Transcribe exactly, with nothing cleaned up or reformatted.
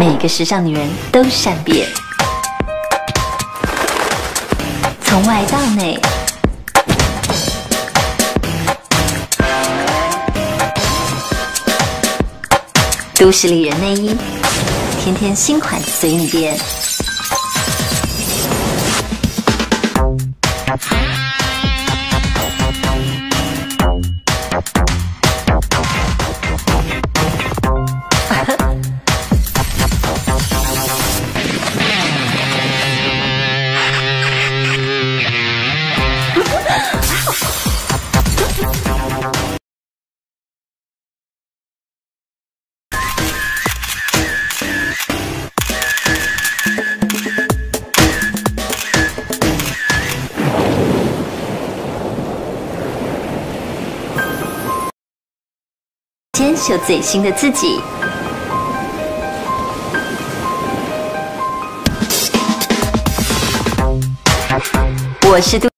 每个时尚女人都善变，从外到内，都市丽人内衣，天天新款随你变。坚守最新的自己。我是杜。